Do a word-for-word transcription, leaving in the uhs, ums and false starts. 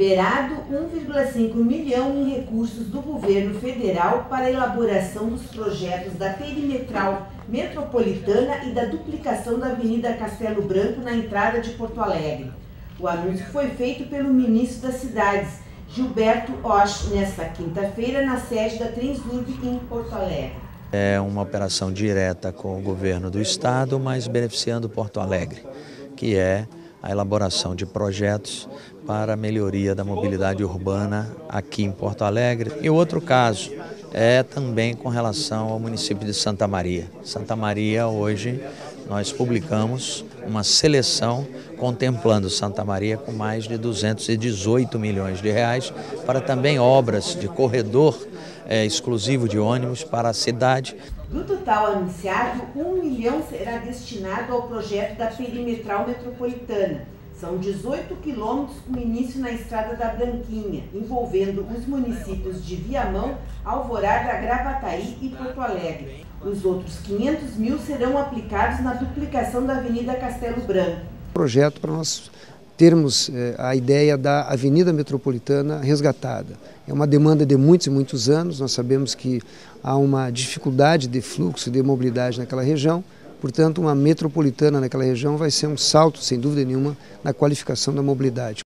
liberado um vírgula cinco milhão em recursos do governo federal para a elaboração dos projetos da perimetral metropolitana e da duplicação da Avenida Castelo Branco na entrada de Porto Alegre. O anúncio foi feito pelo ministro das Cidades, Gilberto Osh, nesta quinta-feira na sede da Transurb em Porto Alegre. É uma operação direta com o governo do estado, mas beneficiando Porto Alegre, que é a elaboração de projetos para a melhoria da mobilidade urbana aqui em Porto Alegre. E o outro caso é também com relação ao município de Santa Maria. Santa Maria, hoje, nós publicamos uma seleção contemplando Santa Maria com mais de duzentos e dezoito milhões de reais para também obras de corredor é, exclusivo de ônibus para a cidade. Do total anunciado, um milhão será destinado ao projeto da perimetral metropolitana. São dezoito quilômetros com início na Estrada da Branquinha, envolvendo os municípios de Viamão, Alvorada, Gravataí e Porto Alegre. Os outros quinhentos mil serão aplicados na duplicação da Avenida Castelo Branco. Projeto para nós termos eh, a ideia da Avenida Metropolitana resgatada. É uma demanda de muitos e muitos anos, nós sabemos que há uma dificuldade de fluxo de mobilidade naquela região, portanto uma metropolitana naquela região vai ser um salto, sem dúvida nenhuma, na qualificação da mobilidade.